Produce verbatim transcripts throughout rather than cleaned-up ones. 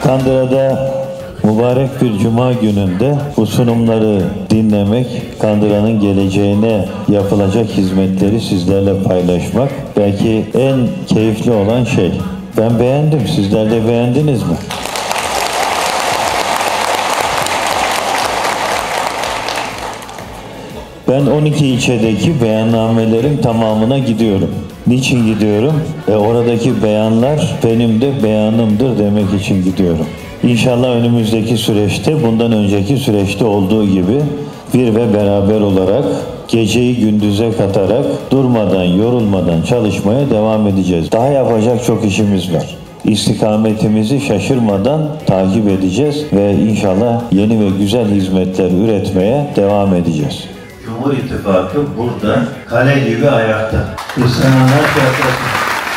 Kandıra'da mübarek bir cuma gününde bu sunumları dinlemek, Kandıra'nın geleceğine yapılacak hizmetleri sizlerle paylaşmak belki en keyifli olan şey. Ben beğendim. Sizler de beğendiniz mi? Ben on iki ilçedeki beyannamelerin tamamına gidiyorum. Niçin gidiyorum? E oradaki beyanlar benim de beyanımdır demek için gidiyorum. İnşallah önümüzdeki süreçte, bundan önceki süreçte olduğu gibi bir ve beraber olarak geceyi gündüze katarak durmadan, yorulmadan çalışmaya devam edeceğiz. Daha yapacak çok işimiz var. İstikametimizi şaşırmadan takip edeceğiz ve inşallah yeni ve güzel hizmetler üretmeye devam edeceğiz. Cumhur İttifakı burada kale gibi ayakta. İslamlar çarpasın.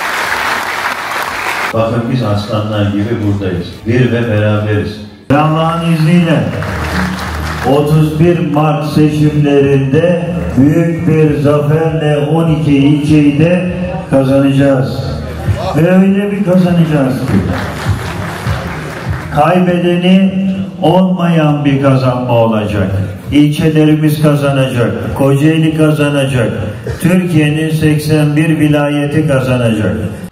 Bakın biz aslanlar gibi buradayız. Bir ve beraberiz. Allah'ın izniyle otuz bir Mart seçimlerinde büyük bir zaferle on iki ilçeyi de kazanacağız. Ve öyle bir kazanacağız ki kaybedeni olmayan bir kazanma olacak. İlçelerimiz kazanacak, Kocaeli kazanacak, Türkiye'nin seksen bir vilayeti kazanacak.